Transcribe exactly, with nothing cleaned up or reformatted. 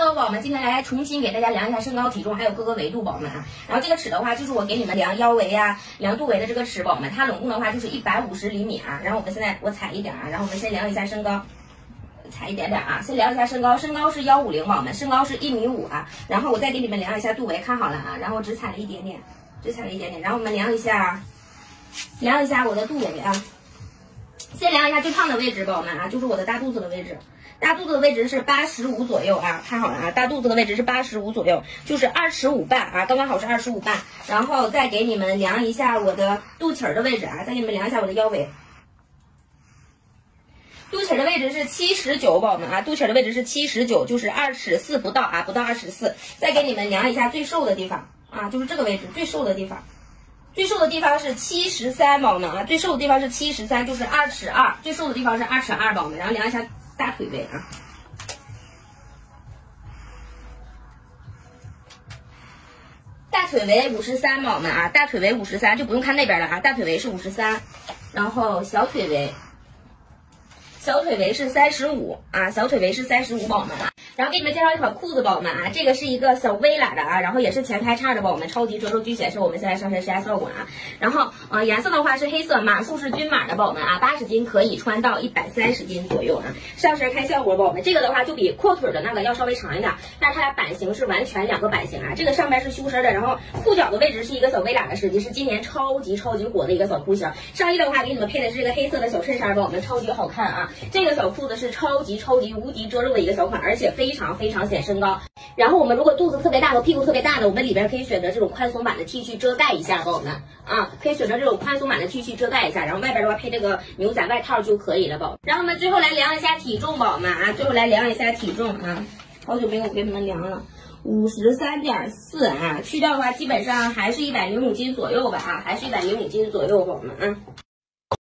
Hello， 宝宝们，今天来重新给大家量一下身高、体重，还有各个维度，宝宝们啊。然后这个尺的话，就是我给你们量腰围啊、量肚围的这个尺，宝宝们，它总共的话就是一百五十厘米啊。然后我们现在我踩一点啊，然后我们先量一下身高，踩一点点啊，先量一下身高，身高是幺五零，宝宝们，身高是一米五啊。然后我再给你们量一下肚围，看好了啊，然后只踩了一点点，只踩了一点点。然后我们量一下，量一下我的肚围啊。先量一下最胖的位置，宝宝们啊，就是我的大肚子的位置。大肚子的位置是八十五左右啊，看好了啊，大肚子的位置是八十五左右，就是二尺五半啊，刚刚好是二十五半。然后再给你们量一下我的肚脐儿的位置啊，再给你们量一下我的腰围。肚脐儿的位置是七十九，宝宝们啊，肚脐儿的位置是七十九，就是二尺四不到啊，不到二尺四。再给你们量一下最瘦的地方啊，就是这个位置最瘦的地方。最瘦的地方是七十三，宝宝们啊，最瘦的地方是七十三，就是二尺二，最瘦的地方是二尺二，宝宝们。然后量一下大腿围啊，大腿围五十三，宝宝们啊，大腿围五十三，就不用看那边了啊，大腿围是五十三，然后小腿围，小腿围是三十五啊，小腿围是三十五，宝宝们啊。然后给你们介绍一款裤子，宝宝们啊，这个是一个小 V 喇的啊，然后也是前开叉的，宝宝们，超级褶皱巨显示我们现在上身施压效果啊。然后呃颜色的话是黑色，码数是均码的，宝宝们啊，八十斤可以穿到一百三十斤左右啊。上身开效果，宝宝们，这个的话就比阔腿的那个要稍微长一点，但是它俩版型是完全两个版型啊。这个上边是修身的，然后裤脚的位置是一个小 V 喇的设计，是今年超级超级火的一个小裤型。上衣的话给你们配的是这个黑色的小衬衫，宝宝们超级好看啊。这个小裤子是超级超级无敌遮肉的一个小款，而且非常非常显身高。然后我们如果肚子特别大和屁股特别大的，我们里边可以选择这种宽松版的 T 恤遮盖一下，宝宝们啊，可以选择这种宽松版的 T 恤遮盖一下，然后外边的话配这个牛仔外套就可以了，宝宝。然后我们最后来量一下体重，宝宝们啊，最后来量一下体重啊，好久没有给你们量了。五十三点四啊，去掉的话基本上还是一百零五斤左右吧啊，还是一百零五斤左右，宝宝们啊。